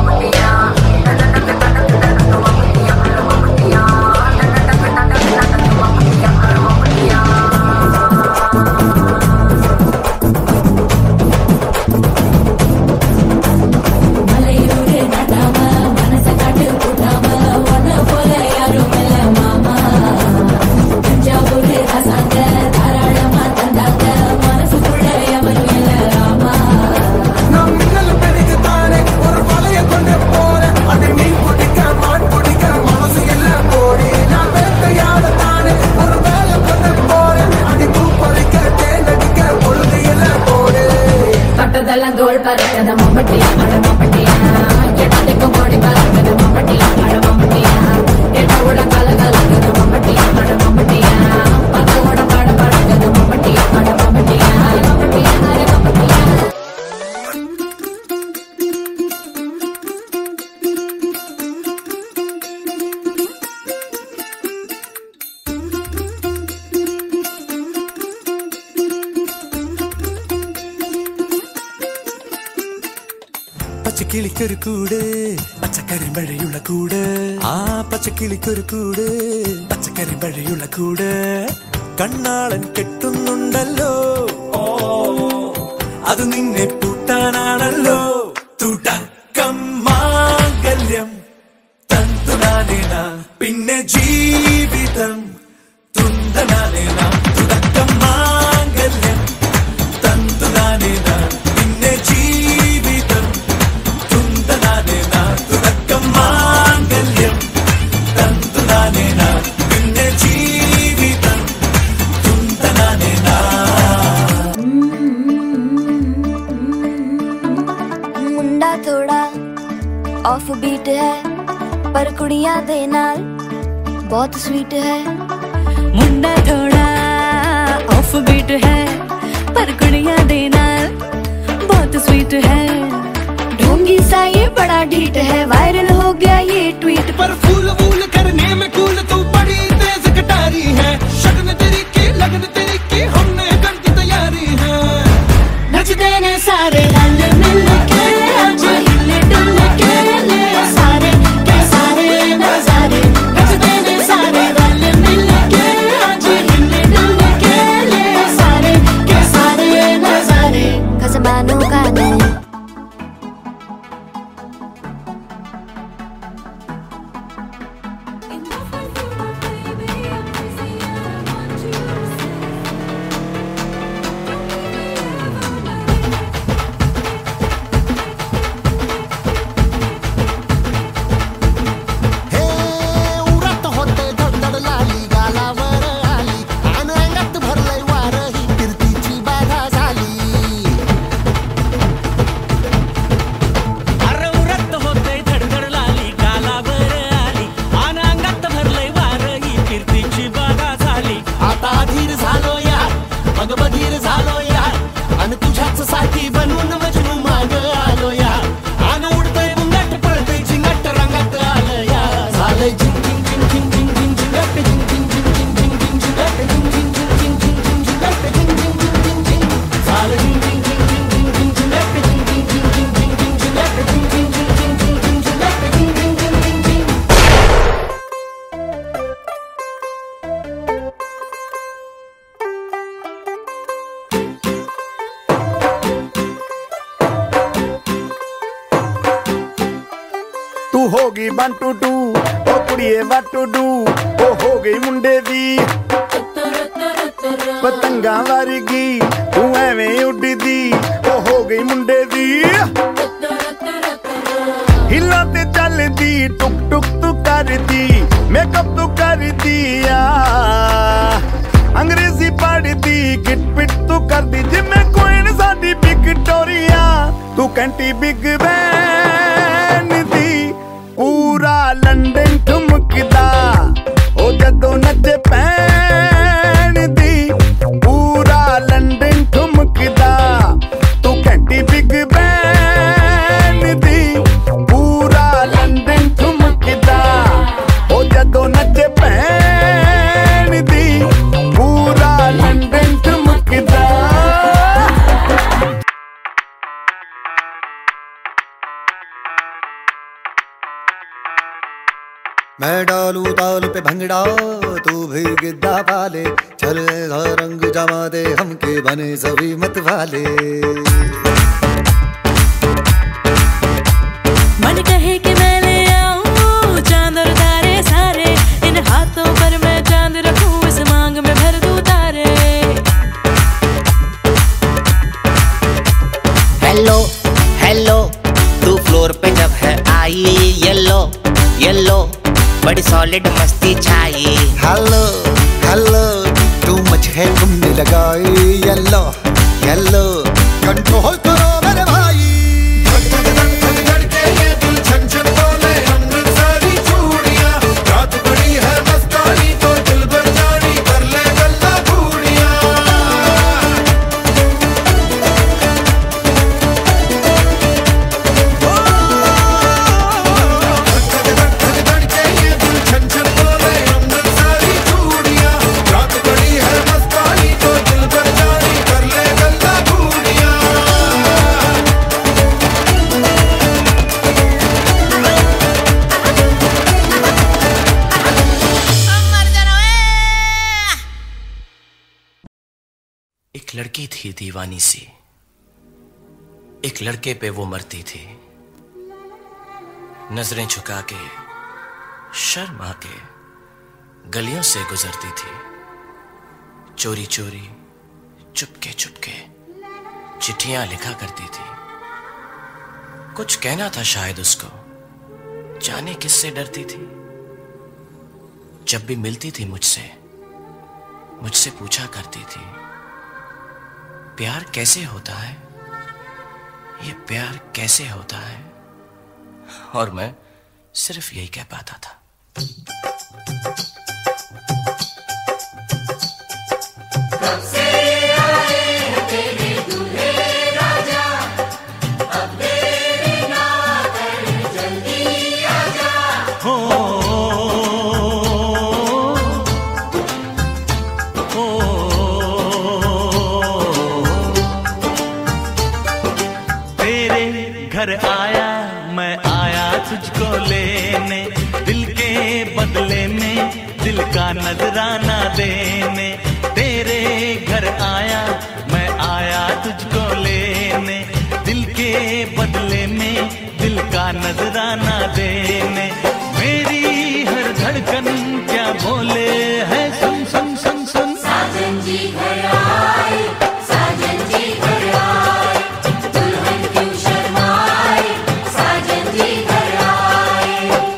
தோள் பறக்கத மம்பட்டியா அட மம்பட்டியா எட்டத்துக்கு கோடி பறக்கத மம்பட்டியா அட மம்பட்டியா எட்டோட கலகலக்கத மம்பட்டியா அட மம்பட்டியா பத்தோட பட பறக்கத மம்பட்டியா அட மம்பட்டியா மம்பட்டியா அட மம்பட்டியா പച്ചക്കിളിക്കൊരു കൂട് പച്ചക്കരിമ്പഴയുള്ള കൂട് ആ പച്ചക്കിളിക്കൊരു കൂട് പച്ചക്കരിമ്പഴയുള്ള കൂട് കണ്ണാളൻ കെട്ടുന്നുണ്ടല്ലോ അത് നിന്നെ പൂട്ടാനാണല്ലോ തുടക്കം മാംഗല്യം തന്തുനാനേന പിന്നെ ജീവിതം തുന്തനാനേന തുടക്കം മാംഗല്യം തന്തുനാനേന പിന്നെ ജീവിതം തുന്തനാനേന തുടക്കം മാംഗല്യം തന്തുനാനേന പിന്നെ ജീവിതം തുന്തനാനേന मुंडा थोड़ा ऑफ बीट है पर कुड़ियां दे नाल बहुत स्वीट है। मुंडा थोड़ा ऑफ बीट है पर कुड़ियां दे नाल बहुत स्वीट है। ढोंगी सा ये बड़ा ढीठ है वायरल हो गया ये ट्वीट पर फूल वूल करने में कूल तू बड़ी तेज कटारी है। शगन तेरी की लगन तेरी की हमने कर दी तैयारी है। नचते ने सारे रल मिल के आज हिले डुल के ले सारे के सारे नजारे। नचते ने सारे रल मिल के आज हिले डुल के ले सारे के सारे नजारे। खसमानों का नहीं बधीर झालो यार आणि तुझ्याच साठी बनवून मजनू माग आलो यार। आन उडतय बुंगाट पळतय झिंगाट रंगात आलं यार। झालंय झिंग झिंग झिंग झिंग झिंग झिंग झिंगाट झिंग झिंग झिंग झिंग झिंग झिंग झिंगाट झिंग झिंग झिंग झिंग झिंग झिंग झिंगाट झिंग झिंग झिंग झिंग झिंग झालं झिंग झिंग झिंग झिंग झिंग झिंग झिंगाट झिंग झिंग झिंग झिंग झिंग झिंग झिंगाट झिंग झिंग झिंग झिंग झिंग झिंग झिंगाट झिंग झिंग झिंग झिंग झिंग। तू होगी 1 2 2 ओ कुड़िए what to do ओ हो गई मुंडे दी पतंगा वर्गी तू एवें उड़दी ओ हो गई मुंडे दी हिला ते चलदी टुक टुक तू करदी मेकअप तू करदी अंग्रेजी पढ़दी गिट पिट तू करदी जिम्मे क्वीन साडी विक्टोरिया तू कैंटी बिग बैन दी पूरा लंदन ठुमकदा ओ जदों नचे पैन दी पूरा लंदन ठुमकदा तू कैंटी बिग बैन दी पूरा लंदन ठुमकदा ओ जदों नचे पैन दी पूरा लंदन ठुमकदा। मैं डालू ताल पे भंगड़ा तू भी गिद्दा पाले, चल ऐसा रंग जमा दे हमके बने सभी मत वाले। मन कहे कि मैं ले आऊं चांद और तारे सारे, इन हाथों पर मैं चांद रखूं, इस मांग में भर दूं तारे। हेलो हेलो तू फ्लोर पे जब है आई, येलो येलो बड़ी सॉलिड मस्ती छाई। हेलो हेलो तू मच है तुमने लगाई, येलो येलो कंट्रोल करो मेरे भाई। एक लड़की थी दीवानी सी, एक लड़के पे वो मरती थी। नजरें झुका के शर्मा के गलियों से गुजरती थी, चोरी चोरी चुपके चुपके चिट्ठियां लिखा करती थी। कुछ कहना था शायद उसको, जाने किससे डरती थी। जब भी मिलती थी मुझसे पूछा करती थी, प्यार कैसे होता है, ये प्यार कैसे होता है। और मैं सिर्फ यही कह पाता था। कब से आए हैं तेरे दूल्हे राजा, अब देरी ना कर जल्दी आजा। हो तेरे घर आया मैं आया तुझको लेने, दिल के बदले में दिल का नजराना देने। तेरे घर आया मैं आया तुझको लेने, दिल के बदले में दिल का नजराना देने। मेरी हर धड़कन क्या बोले है, सुन सुन सुन सुन। साजन जी घर आए, साजन जी घर आए, दुल्हन क्यों शर्माए, साजन जी घर आए।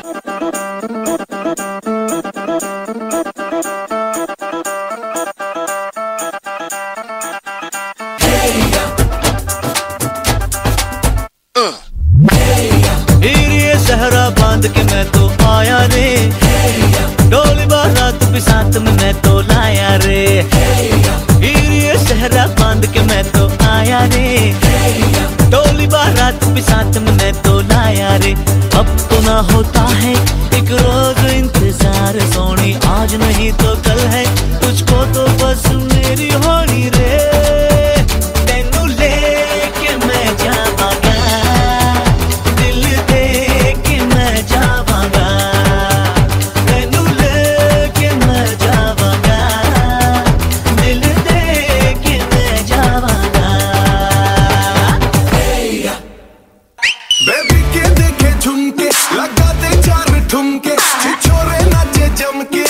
ये सहरा बांध के मैं तो आया रे, डोली बारात भी साथ में मैं तो लाया रे। ये सहरा बांध के मैं तो आया रे, डोली बारात भी साथ में मैं तो लाया रे। अब तो ना होता है एक रोज इंतजार सोनी, आज नहीं तो कल है तुझको तो बस मेरी होनी रे। तेनू लेके मैं जावांगा, दिल दे के मैं जावांगा। तेनू लेके मैं जावांगा, दिल दे के मैं जावांगा। बेबी के देखे झुमके, लगा दे चार ठुमके, छिछोरे नाचे जम के।